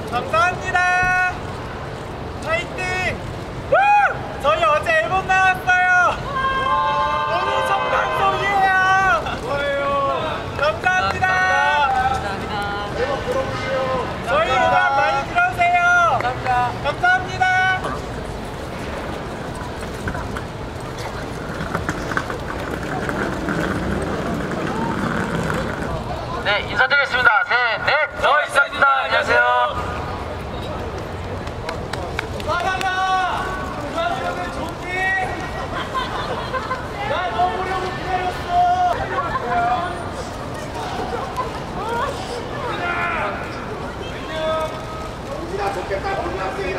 감사합니다. 파이팅! 저희 어제 앨범 나왔어요. 오늘 첫 방송이에요. 감사합니다. 앨범 들어보세요. 저희 음악 많이 들어주세요. 감사합니다. 네, 인사드리겠습니다. 셋, 넷! 너이스입니다. 안녕하세요. 바나나! 그만하면 좋지? 나 먹으려고 기다렸어! 안녕! 좋겠다, 골랐어,